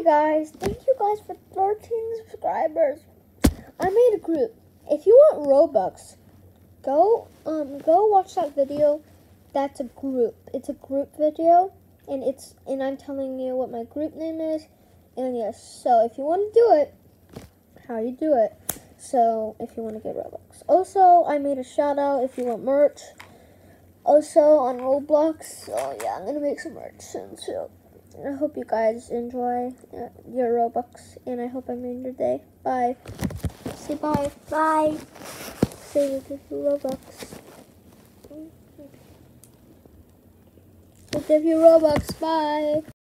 Hi guys, thank you guys for 13 subscribers. I made a group. If you want Robux, go watch that video. That's a group. It's a group video, and I'm telling you what my group name is. And yes, so if you want to do it, how you do it. So if you want to get Robux. Also, I made a shout out if you want merch. Also on Roblox. So yeah, I'm gonna make some merch soon too. I hope you guys enjoy your Robux, and I hope I made your day. Bye. Say bye. Bye. Say your Robux. We'll give you Robux. Bye.